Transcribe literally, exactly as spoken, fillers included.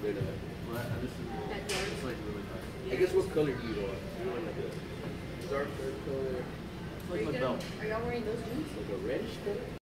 They're not. Well, I- this is That dark. it's like really nice. I guess what color do you want? Do you want like a darker color? It's Are like you my gonna- belt. Are y'all wearing those jeans? Like a reddish color?